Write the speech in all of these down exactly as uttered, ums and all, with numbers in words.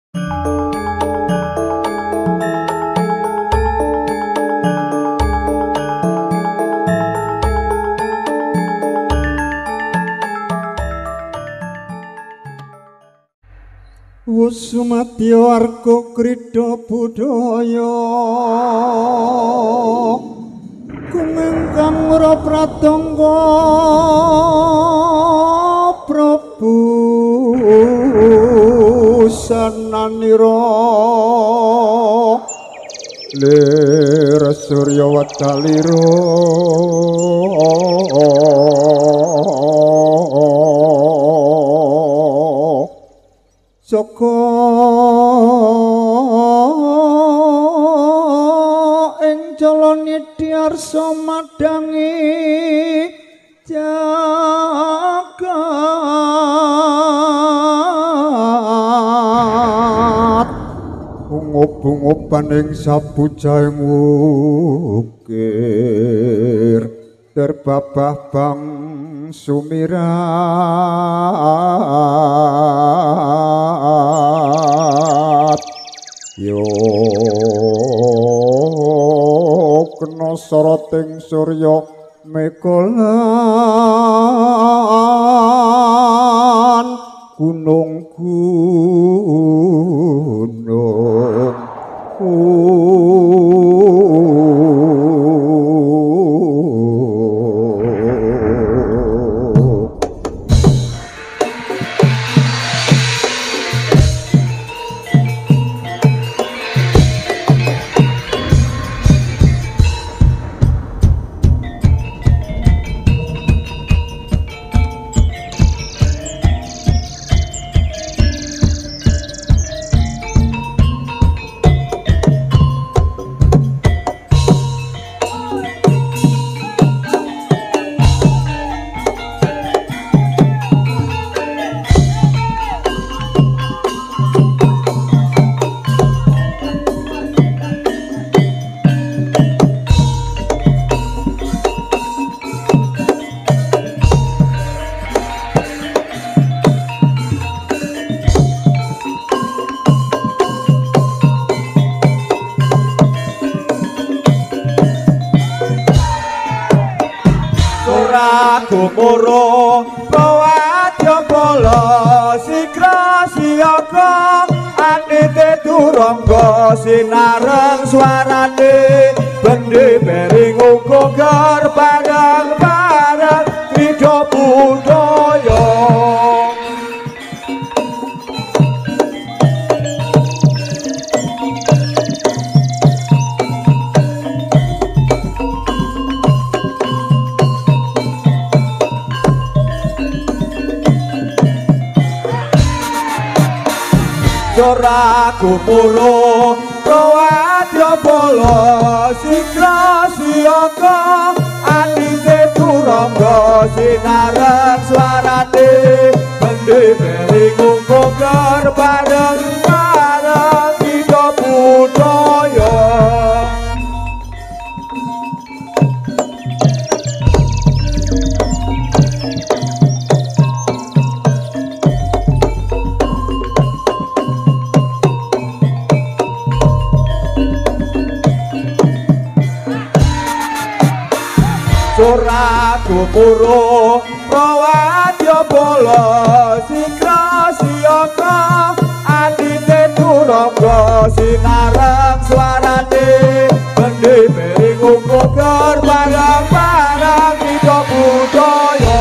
Wusumati warga krida budaya kumengkang ora pratangga Prabu sananira lir surya wadalira Joko ing calone diarsa madangi jagat ungup-ungupan ing sabujaing wukir terbabah bang sumirat yo kena soroting surya mekolan gunung-gunung Gumoro bawadya bala sikra siyaka anite durangga sinareng swarane bendhe bering uga garbarang-barang krida budaya Ora gumuro prawadya bala sikra siyaka anite durangga sinareng swarane bendhe bering uga garbarang-barang krida budaya Ora gumuro prawadya bala sikra siyaka anite durangga sinareng swarane bendhe bering uga garbarang-barang krida budaya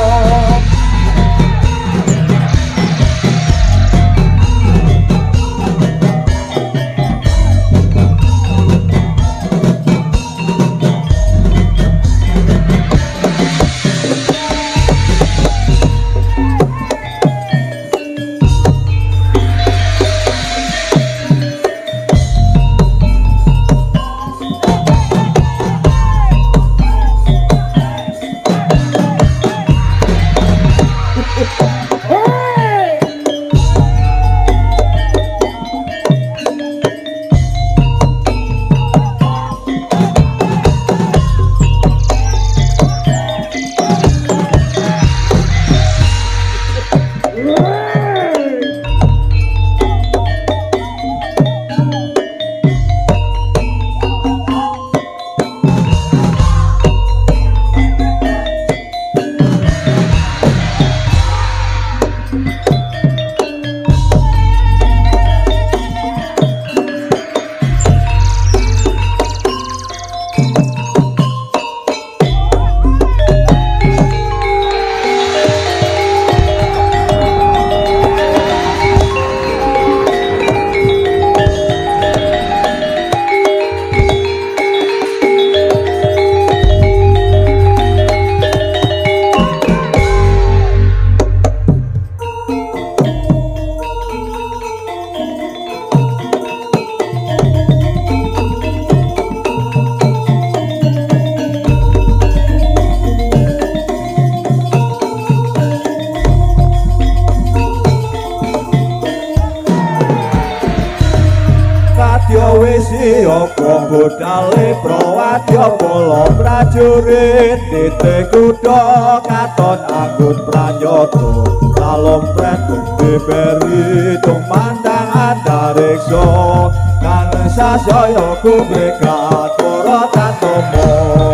wis yoga budale prawadya bala prajurit titik kuda katon anggun pranyata salompret diberi tumandang antariksa kan sasaya kubrekat para tatomo.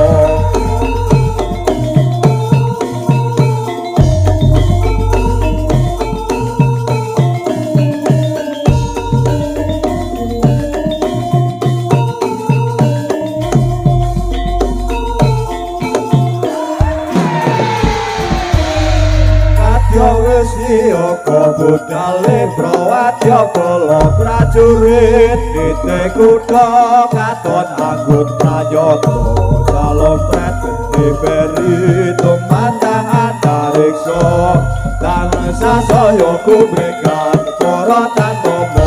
Yoga budale prawadya bala prajurit titik kuda katon anggun pranyata salompret diberi tumandang antariksa lan sasaya kubrekan para tatomo.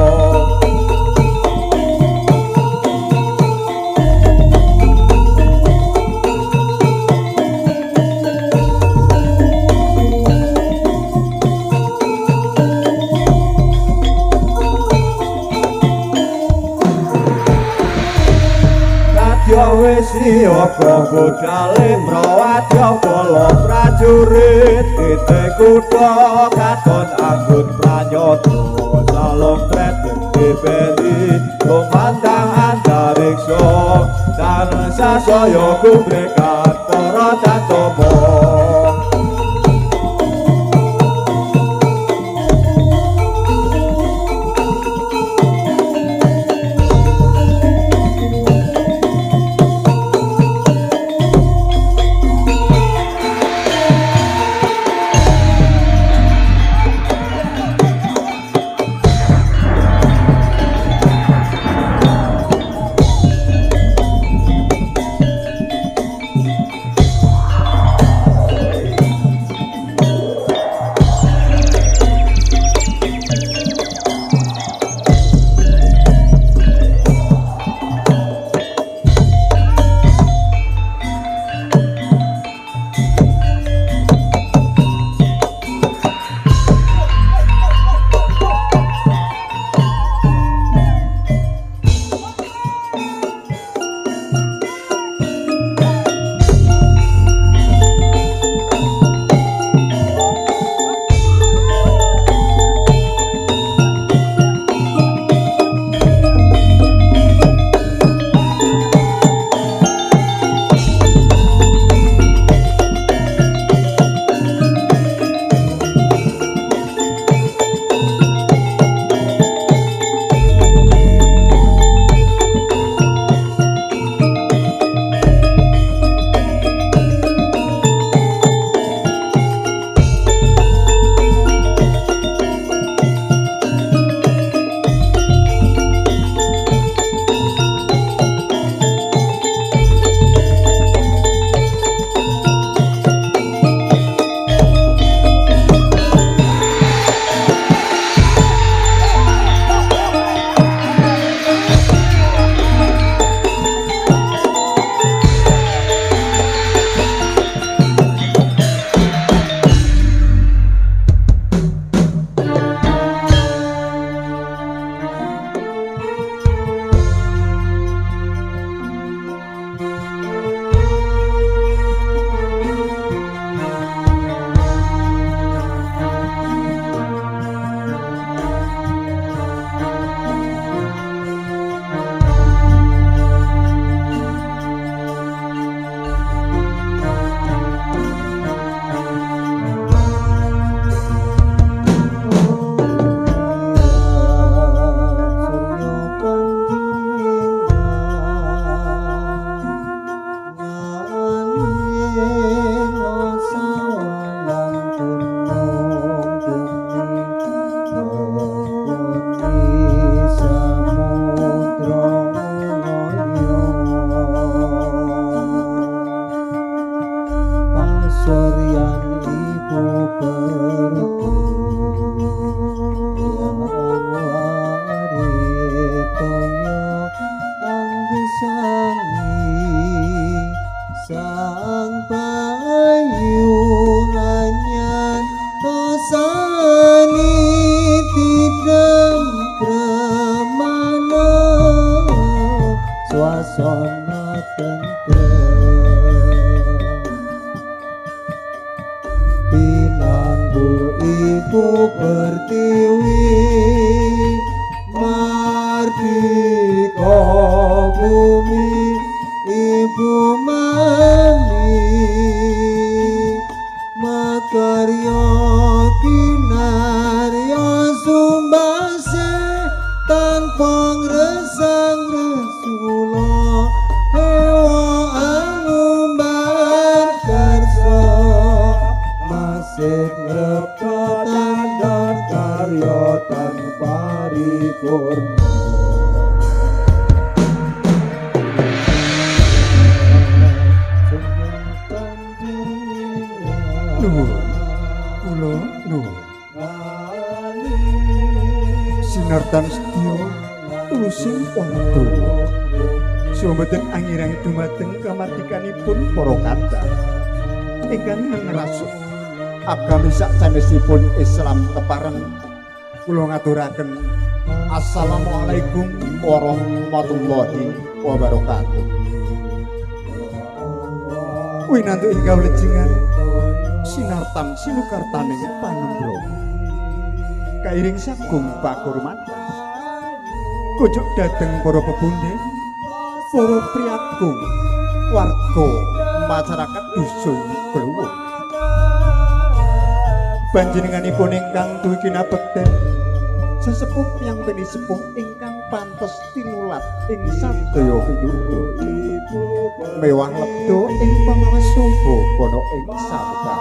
Yoga budale prawadya bala prajurit titik kuda katon anggun pranyata salompret diberi tumandang antariksa dan sasaya kubrekat para tatomo. sono tentrem pinanggu ibu pertiwi mardika bumi ibu mani makarya kinarya sumbase tanpa ngresang resula hewa angumbar karsa masih ngreptan dan karya tanpa paripurna kula nuwun sinartan sedya tulusing wangdonya sumbetan angirang dumateng kamardikanipun para kadang ingkang ngrasuk agami sak sanesipun Islam tepareng kula ngaturaken assalamualaikum warahmatullahi wabarakatuh. Winantu ing kawlejengan sinartan sinukartaning panembro kairing sagung pakurmatan kujuk dateng para pebunde para priagung warga masyarakat dusun Kluwung panjenenganipun ingkang duwe kinabekten sesepuh yang beni sepuh ingkang pantes tinulat ing sadaya pitutur mewah lebda ing pamawas saha kono ing sabda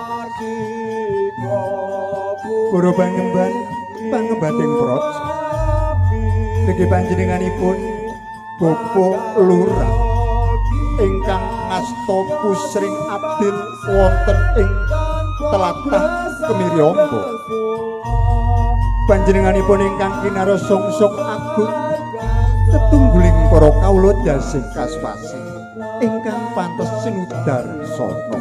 para pangemban pangembating praja niki panjenenganipun Bapak Lurah ingkang ngasta pusring abdil wonten ing tlatah Kemiryombo panjenenganipun ingkang kinarya songsong agung tetungguling para kawula dasing kaswasi ingkang pantes sinudar sono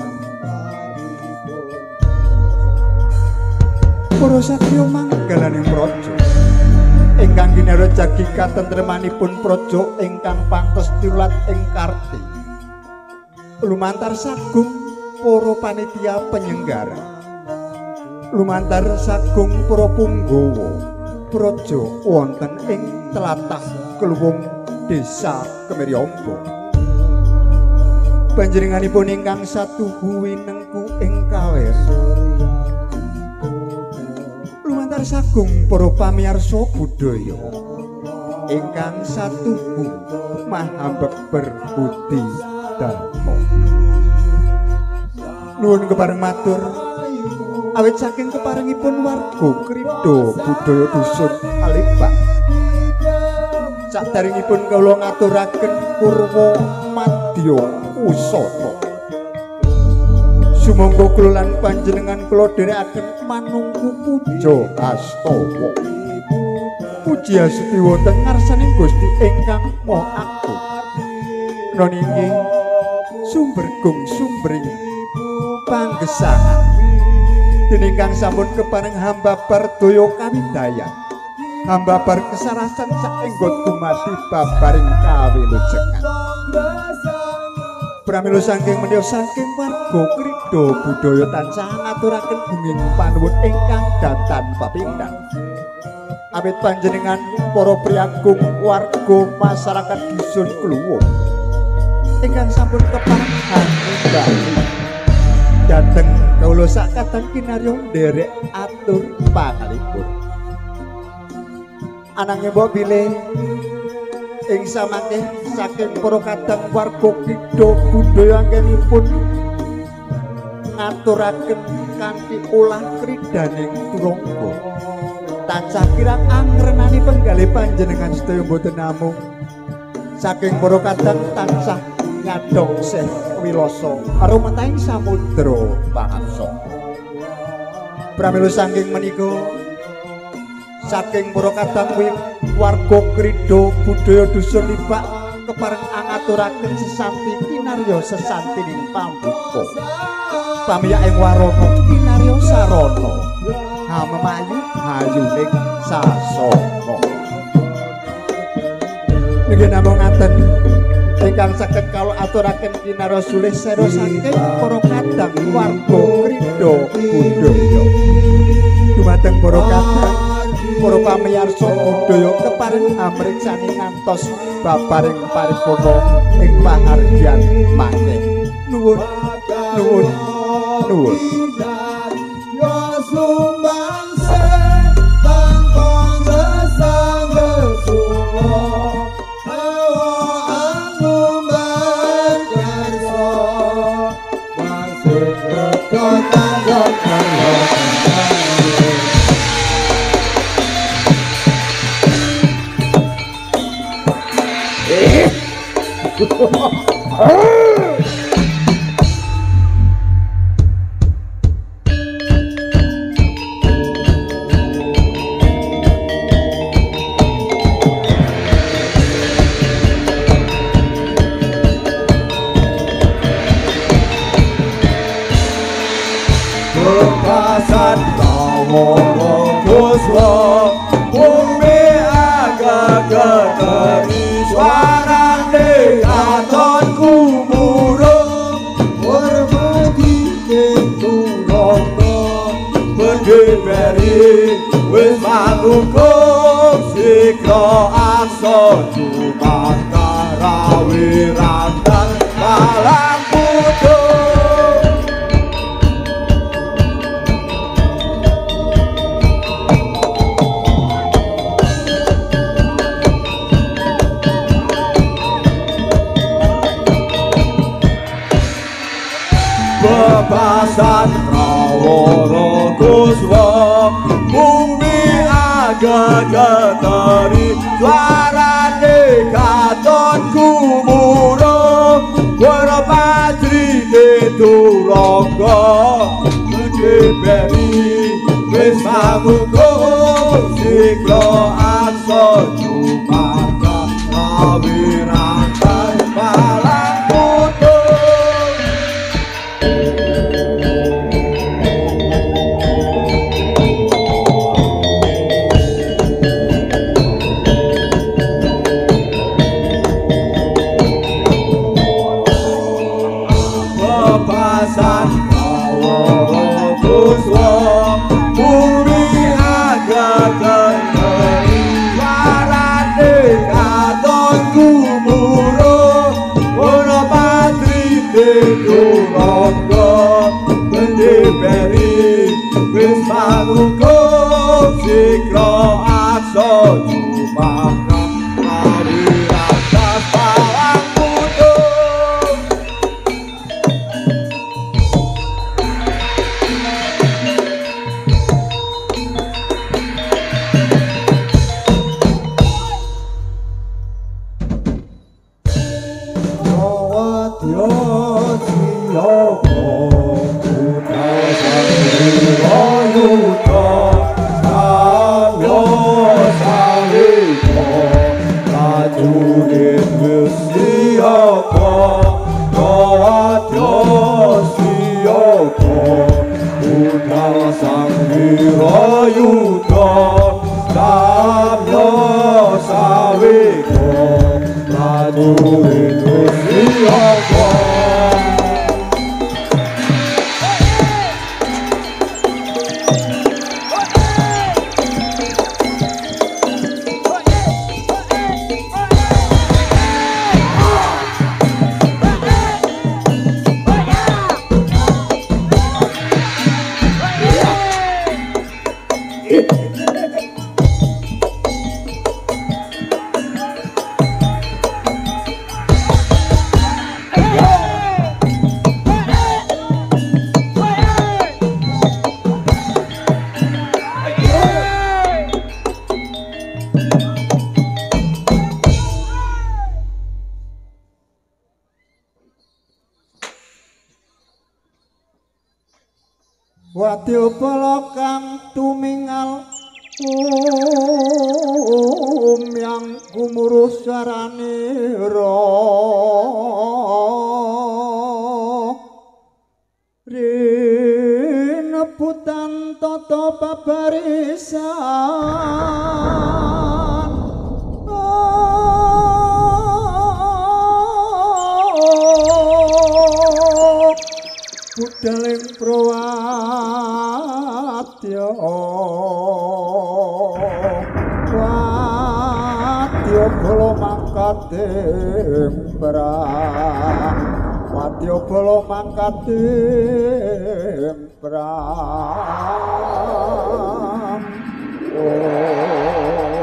para satriya manggalaning praja ingkang kinarya jagi katentremanipun praja ingkang pantes tinulat ing karti lumantar sagung para panitia penyenggara lumantar sagung para punggawa praja wonten ing tlatah Kluwung Desa Kemiryombo panjenenganipun ingkang satuhu winengku ing kawer lumantar sagung para pamirsa budaya ingkang satuhu mahambeber budi dharma nuwun kepareng matur awit saking keparengipun warga krida budaya dusun Alibak sadaringipun kula ngaturaken purwa madya usana sumangga kula lan panjenengan kula dherekaken manungku puja astawa puji astuti wonten ngarsaning Gusti ingkang Maha Agung menawi inggih sumbergung sumbering panggesangan dening kang sampun kepareng hamba bardaya kawidaya hamba bar kesarasan saengga dumadi babaring kawilujengan pramila saking menika saking warga krida budaya tansah ngaturaken bunging panuwun ingkang datan papindhang awit panjenengan para priagung warga masyarakat dusun Kluwung ingkang sampun kepareng hanging dateng kawula sakatan kinarya nderek atur pangalipun ananging mbok bilih ing samangke saking para kadang warga kidha budaya anggenipun ngaturaken kanthi ulah kridaning turangga tansah kirang angrenani penggalih panjenengan sedaya boten namung saking para kadang tansah nyadong seh wiloso arumatahing samudra pangarsa pramila saking menika saking para kadang warga krida budaya dusun Libak kepareng angaturaken sesanti kinarya sesantining pambuka pamiyake warana kinarya sarana hamemayu hayuning sasana nggih namung ngaten ingkang saged kawula aturaken kinarosule sera saking para kadang warga Krida budaya. Dumateng para kadang para pamirsa budaya keparing amriksani ngantos babaring paripurna ing pahargyan maneh. Nuwun nuwun nuwun. Bebasan prawara kuswa bumi agak getari suarane katon kumurung warpatri turangga gede beri wis mangukuh siklo aksa cumaka kawirangan malang putus. Wadya bala kang tumingal umyang gumuruh sarane ra rineputan tata babarisan Wadya Wadya bala mangkating perang Wadya bala mangkating perang oh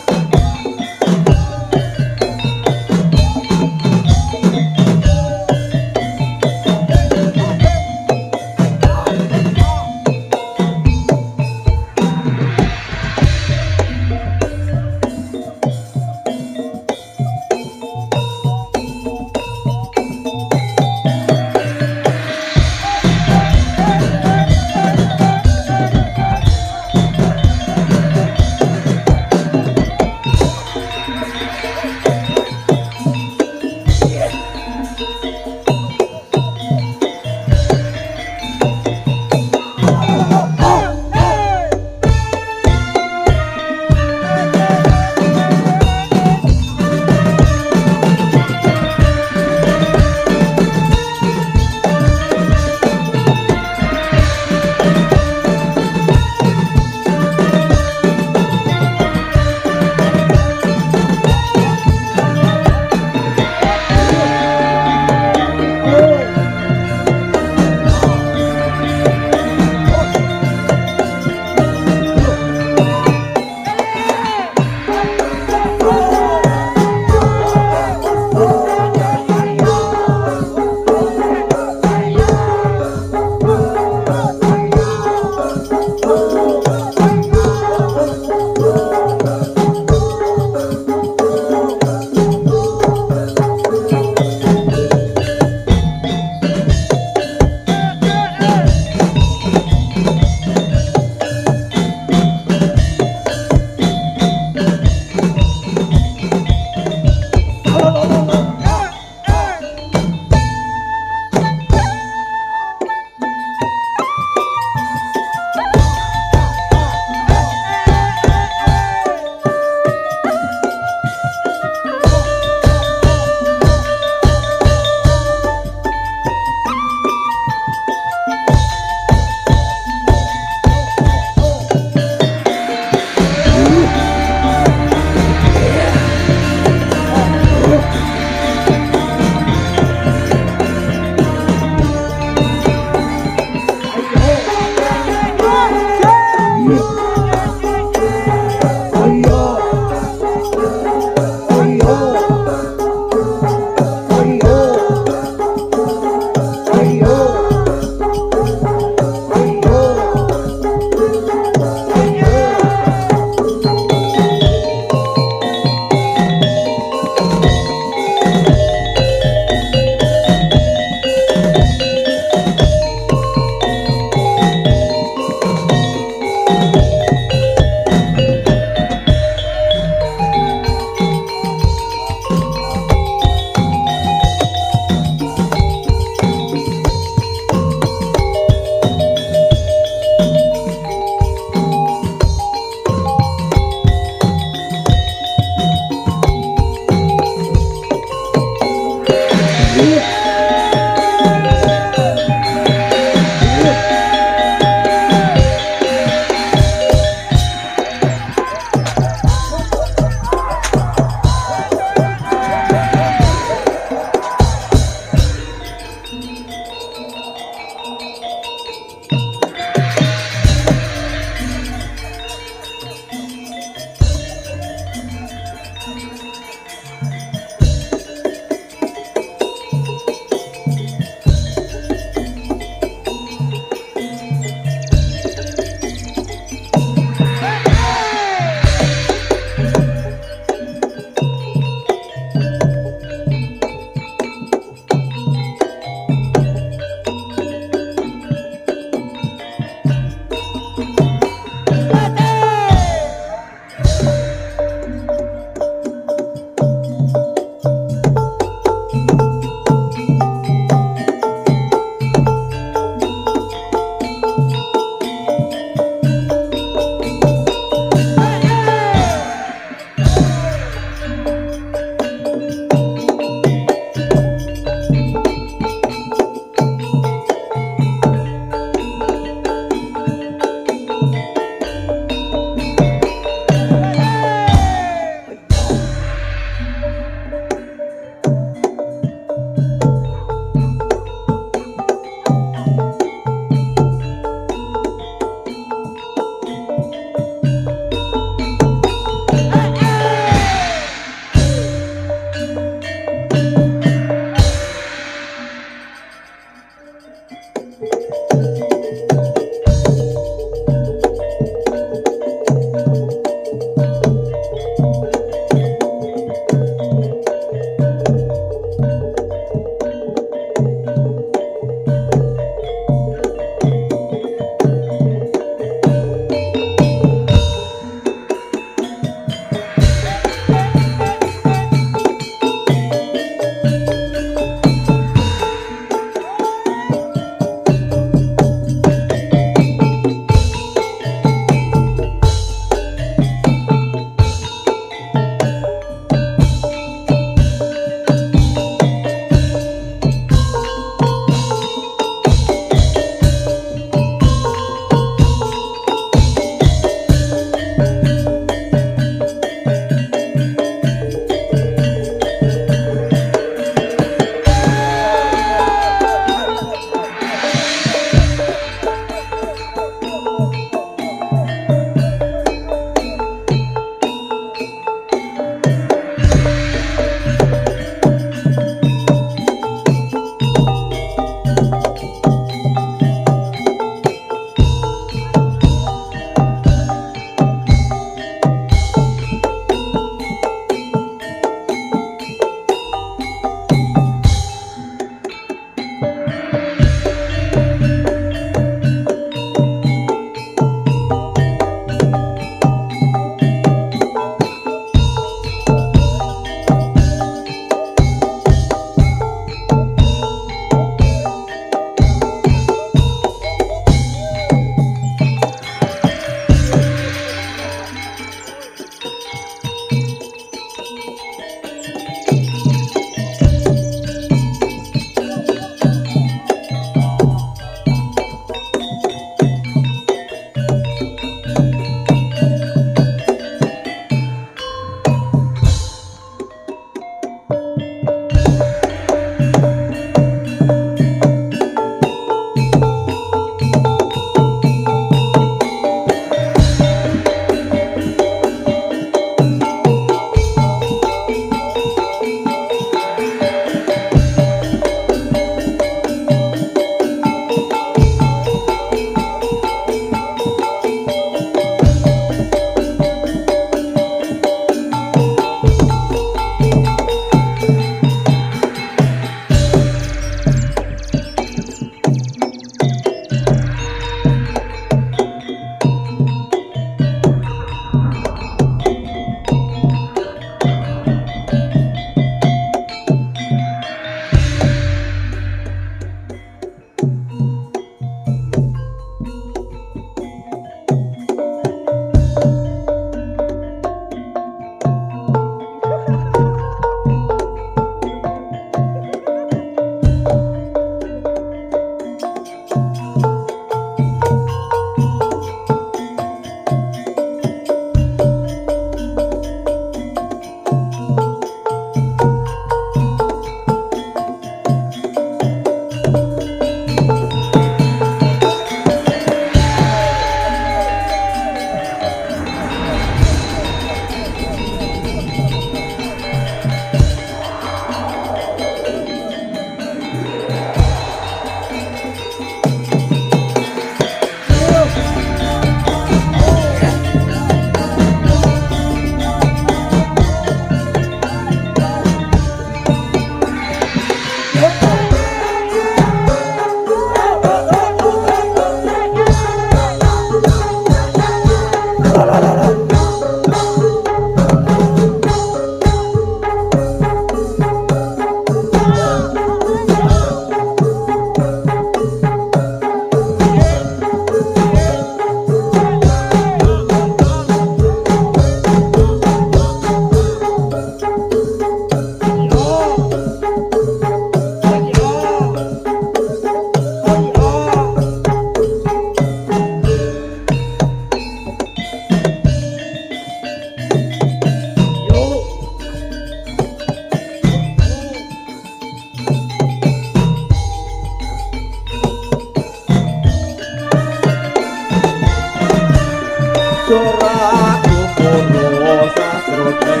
Ratu Purwo sasrone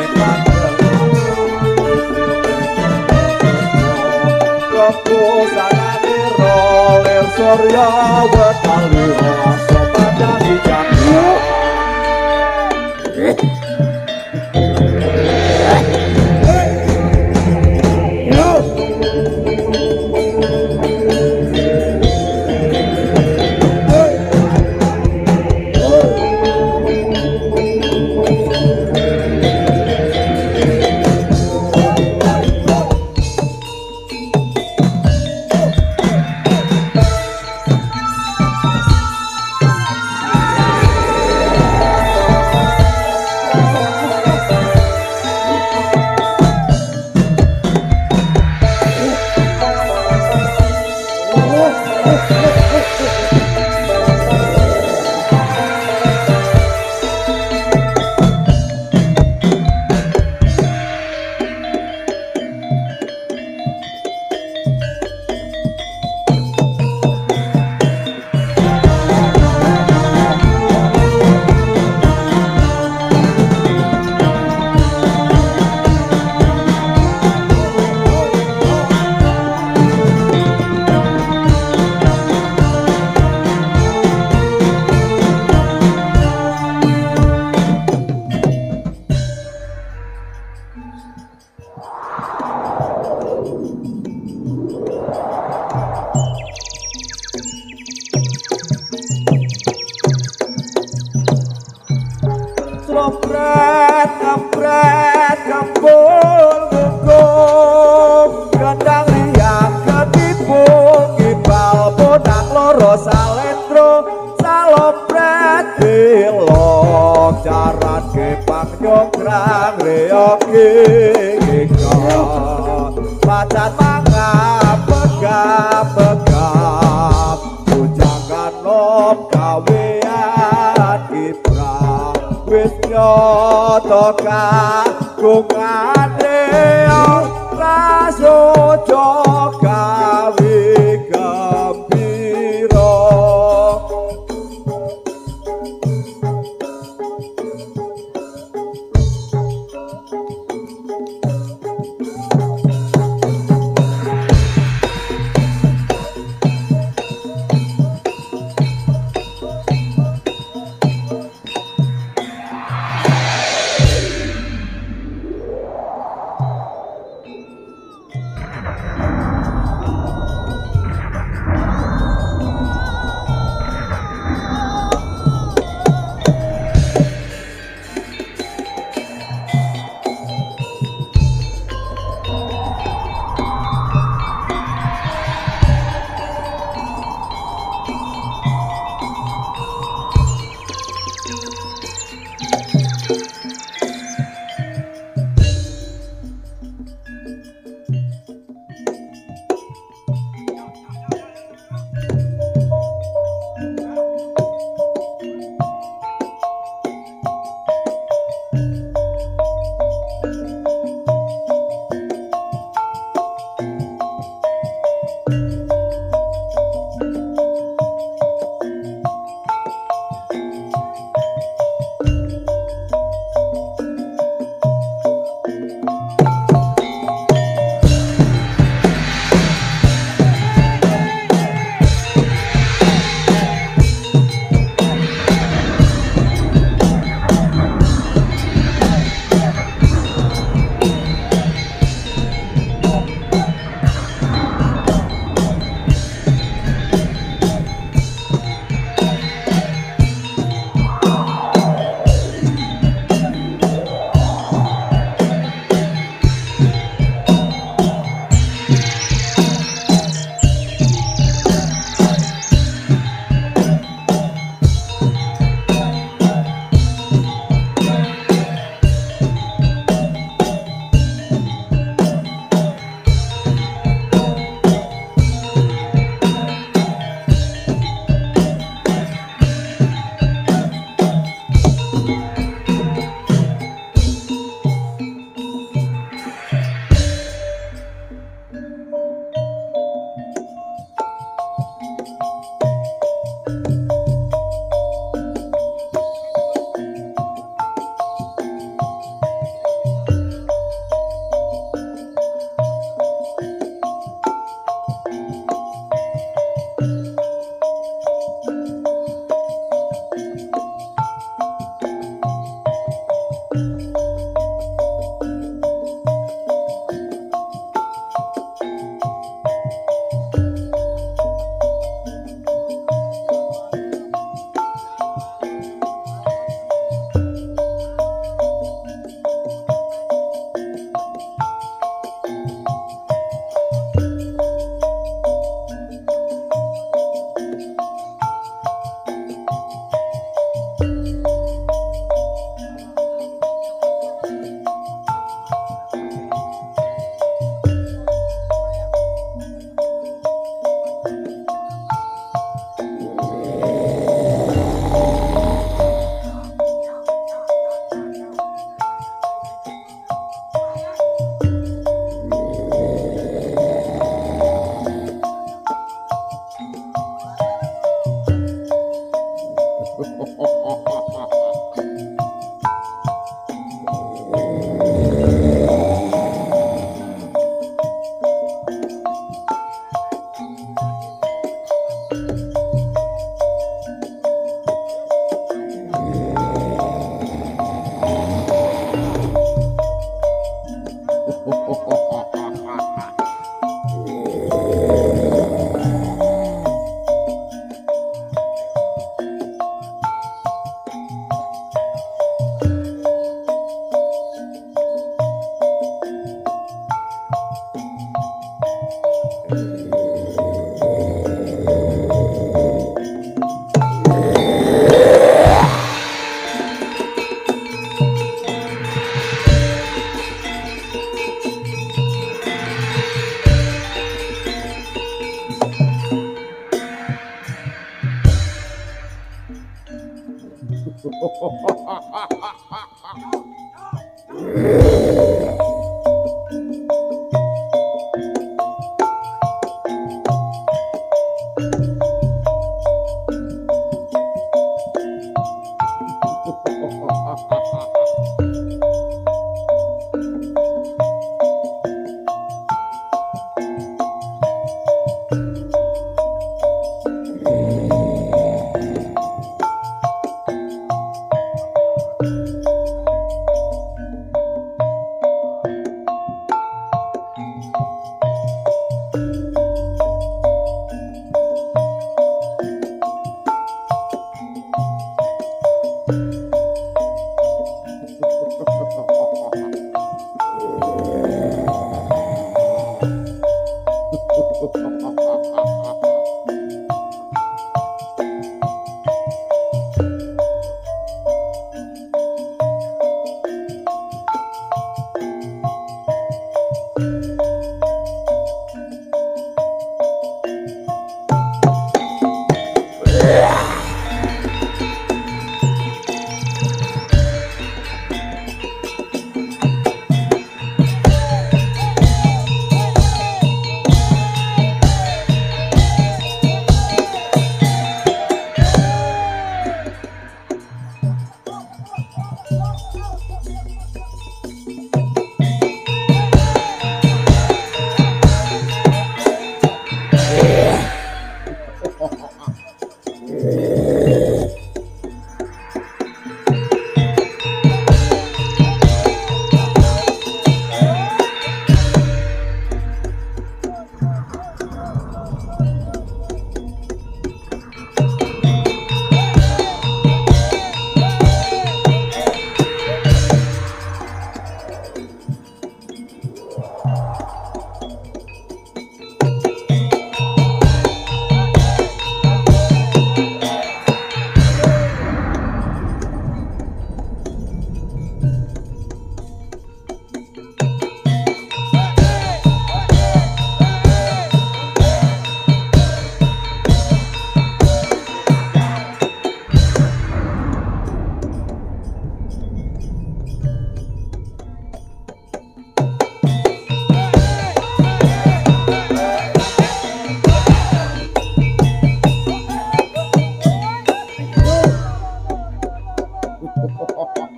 Kepusanane rolir surya wetali rasa pada bijakna Slopret, kapret, kampul, gugung Gendang riang ketipu Ngibal bonak loro salendro Salopret bilong Jaran kepang nyongkrang reoki ngikon Pacat mangap, begap, begap Bujangan nom kawian kiprang wis nyoto kagungane prasojo gawe gembira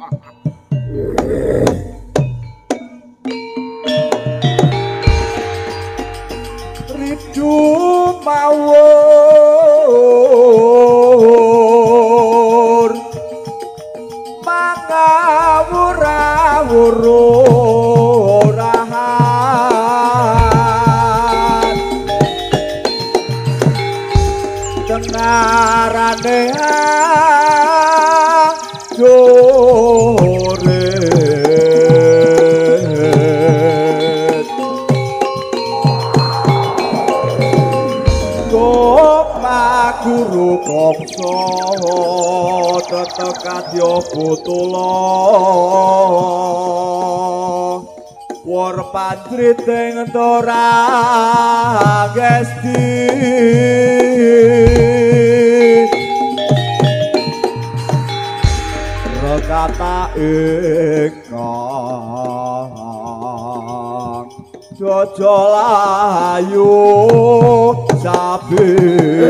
Ridu mawur mangawur-awurahan dengarane joret Goma guru kongso tetekadya putula war panjriting tora gesti rekata ingkang jojolayu sabi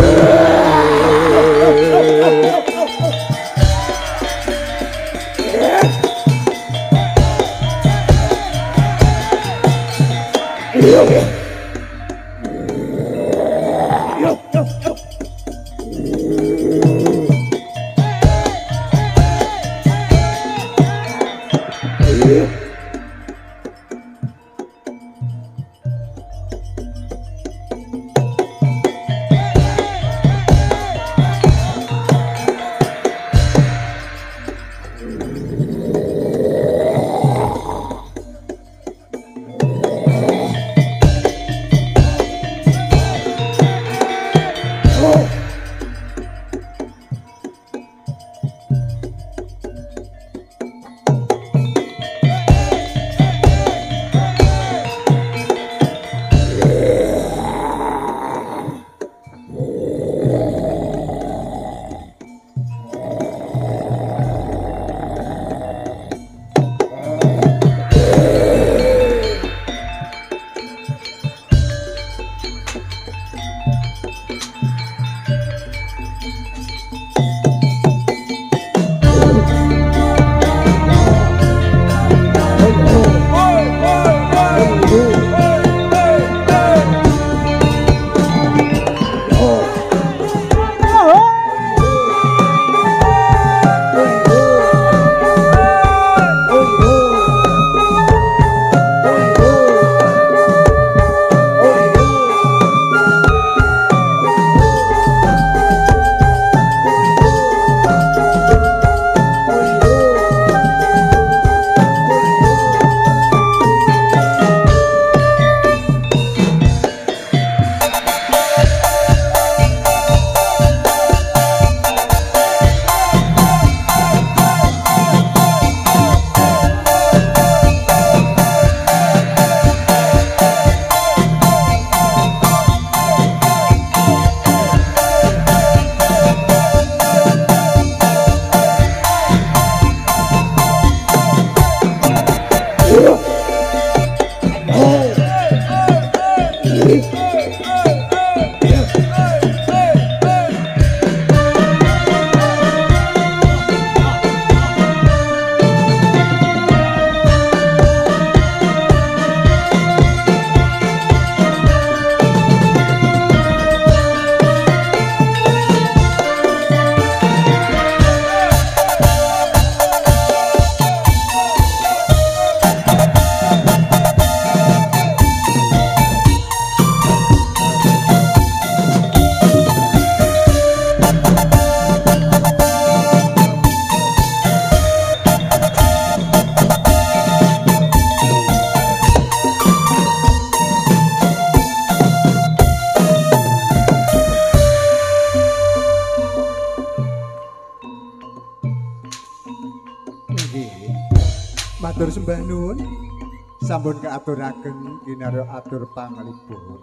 Matur sembah nuwun sampun kaaturaken kinarya atur pangalipun.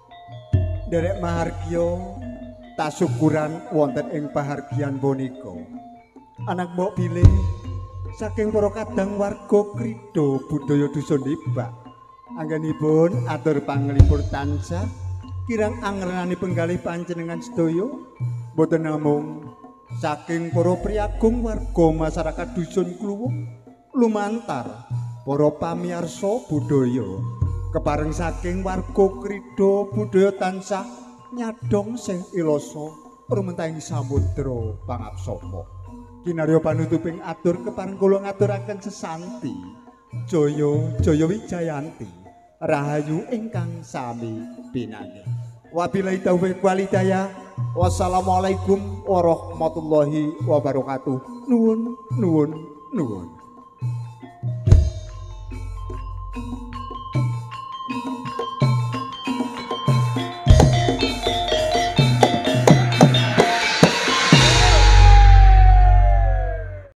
Derek mahargya tasukuran wonten ing pahargyan punika. Anak mbok bilih saking para kadang warga krida budaya dusun Ibak. Anggenipun atur pangalipun tansah kirang angrenani penggalih panjenengan sedaya boten namung saking para priagung warga masyarakat dusun Kluwuk lumantar para pamirsa budaya kepareng saking warga krida budaya tansah nyadong sing ilasa rumentahing samudra pangapsapa kinarya panutuping atur kepareng kula ngaturaken sesanti jaya jaya wijayanti rahayu ingkang sami pinanggih wabillahi taufiq wal hidayah wassalamualaikum warahmatullahi wabarakatuh nuwun nuwun nuwun